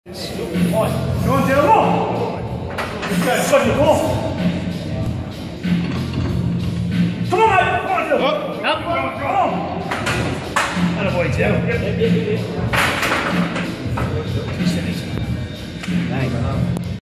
Go on, Dylan, on! Good, got your ball. Come on, mate! Come on, Dylan! Up. Come on! Attaboy, Dylan.